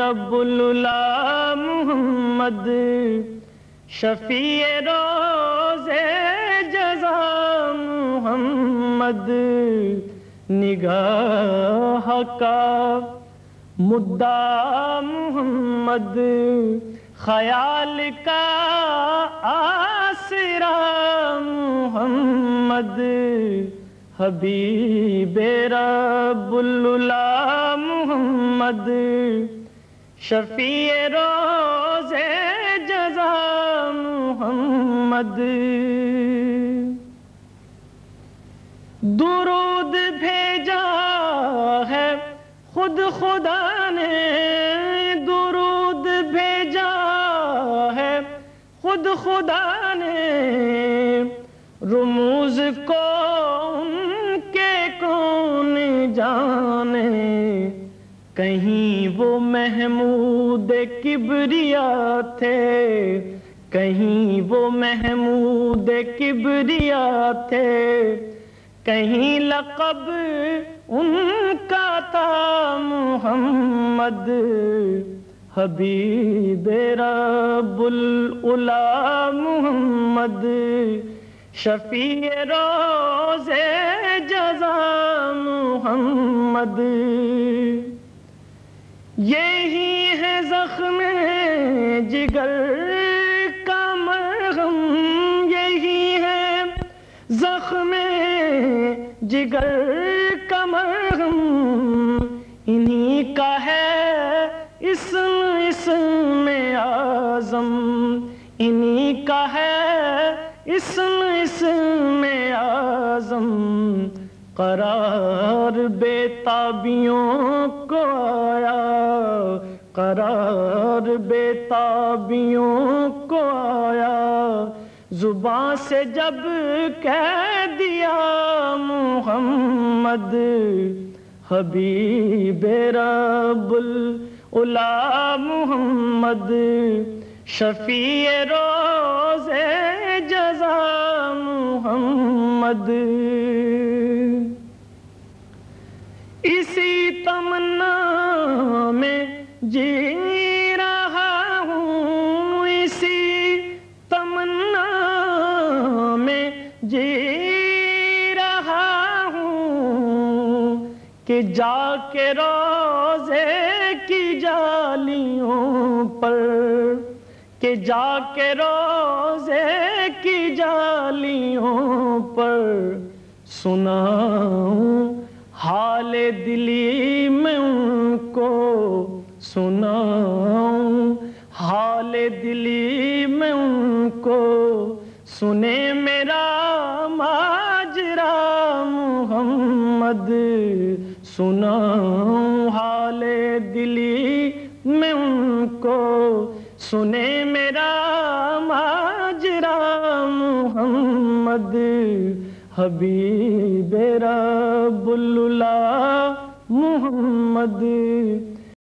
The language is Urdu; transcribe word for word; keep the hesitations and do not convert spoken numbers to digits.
رب العلا محمد شفیع روز جزا محمد نگاہ کا مدعا محمد خیال کا آسرا محمد حبیب رب العلا محمد شفیع روز جزا محمد درود بھیجا ہے خود خدا نے درود بھیجا ہے خود خدا نے رموز کو ان کے کون جانے کہیں وہ محمود کبریا تھے کہیں وہ محمود کبریا تھے کہیں لقب ان کا تھا محمد حبیب رب العلا محمد شفیع روز جزا محمد یہی ہے زخم جگر کا مرہم یہی ہے زخم جگر کا مرہم انہی کا ہے اسم اسم اعظم انہی کا ہے اسم اسم اعظم قرار بے تابیوں کو آیا قرار بے تابیوں کو آیا زبان سے جب کہہ دیا محمد حبیب رب العلا محمد شفیع روز جزا محمد اسی تمنا میں جی رہا ہوں اسی تمنا میں جی رہا ہوں کہ جا کے روزے کی جالیوں پر کہ جا کے روزے کی جالیوں پر سناؤں حال دلی میں ان کو سناؤں حال دلی میں ان کو سنے میرا ماجرا محمد سناؤں حال دلی میں ان کو سنے میرا ماجرا محمد حبیب رب العلا محمد